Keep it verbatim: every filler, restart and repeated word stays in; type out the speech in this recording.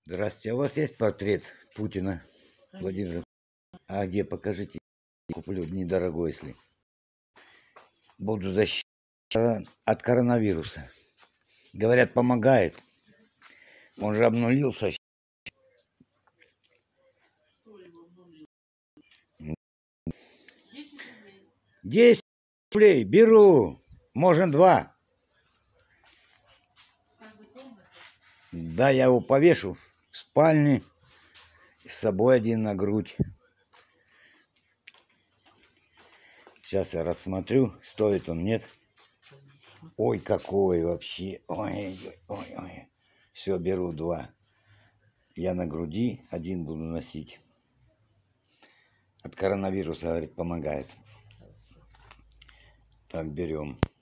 Здравствуйте, а у вас есть портрет Путина Владимира? А где, покажите. Куплю недорогой, если. Буду защищать от коронавируса. Говорят, помогает. Он же обнулился. десять рублей беру. Можно два. Да, я его повешу в спальне. С собой один на грудь. Сейчас я рассмотрю, стоит он, нет. Ой, какой вообще. Ой, ой, ой, ой. Все, беру два. Я на груди, один буду носить. От коронавируса, говорит, помогает. Так, берем.